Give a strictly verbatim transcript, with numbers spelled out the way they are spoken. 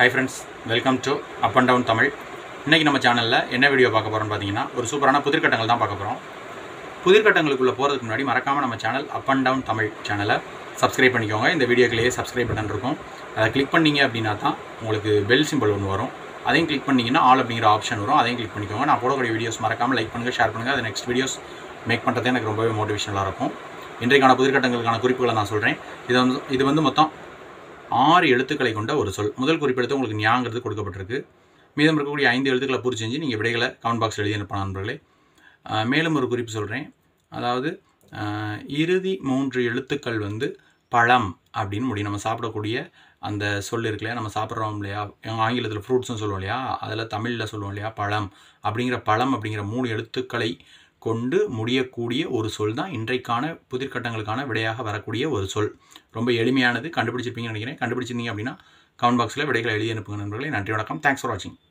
Hi friends, welcome to Up and Down Tamil. இன்னைக்கு நம்ம சேனல்ல என்ன வீடியோ பார்க்க போறோம்னு பாத்தீங்கன்னா ஒரு சூப்பரான புதிர்கட்டங்கள் தான் பார்க்க போறோம். புதிர்கட்டங்களுக்குள்ள போறதுக்கு முன்னாடி மறக்காம நம்ம channel Up and Down Tamil சேனலை சப்ஸ்கிரைப் பண்ணிக்கோங்க. இந்த வீடியோக்குள்ளேயே சப்ஸ்கிரைப் பட்டன் இருக்கும். அதை கிளிக் பண்ணீங்க அப்படினா தான் உங்களுக்கு பெல் சிம்பல் ஒன்று வரும். அதையும் கிளிக் பண்ணீங்கன்னா ஆல் அப்படிங்கிற ஆப்ஷன் வரும். அதையும் கிளிக் பண்ணிக்கோங்க. நான் போடக்கூடிய வீடியோஸ் மறக்காம லைக் பண்ணுங்க, ஷேர் பண்ணுங்க. அது நெக்ஸ்ட் வீடியோஸ் மேக் பண்றது எனக்கு ரொம்பவே மோட்டிவேஷனலா இருக்கும். இன்றைக்கான புதிர்கட்டங்களுக்கான குறிப்புகளை நான் சொல்றேன். இது வந்து இது வந்து மொத்தம் ஆறு எழுத்துக்களை கொண்ட ஒரு சொல். முதல் குறிப்பெடுத்து உங்களுக்கு ஞாங்கிறது கொடுக்கப்பட்டிருக்கு. மீதம் இருக்கக்கூடிய ஐந்து எழுத்துக்களை பூர்த்தி செஞ்சு நீங்கள் விடைகளை கமெண்ட் பாக்ஸில் எழுதி அனுப்பலாம் நண்பர்களே. மேலும் ஒரு குறிப்பு சொல்கிறேன். அதாவது இறுதி மூன்று எழுத்துக்கள் வந்து பழம் அப்படின்னு முடியும். நம்ம சாப்பிடக்கூடிய அந்த சொல் இருக்கு இல்லையா, நம்ம சாப்பிட்றோம் இல்லையா, ஆங்கிலத்தில் ஃப்ரூட்ஸ்னு சொல்லுவோம் இல்லையா, அதில் தமிழில் சொல்லுவோம் இல்லையா பழம் அப்படிங்கிற பழம் அப்படிங்கிற மூணு எழுத்துக்களை கொண்டு முடியக்கூடிய ஒரு சொல் தான் இன்றைக்கான புதிர்கட்டங்களுக்கான விடையாக வரக்கூடிய ஒரு சொல். ரொம்ப எளிமையானது, கண்டுபிடிச்சிருப்பீங்கன்னு நினைக்கிறேன். கண்டுபிடிச்சிருந்தீங்க அப்படின்னா கமெண்ட் பாக்ஸில் விடைகளை எழுதி அனுப்புங்க நண்பர்களே. நன்றி, வணக்கம். தேங்க்ஸ் ஃபார் வாட்சிங்.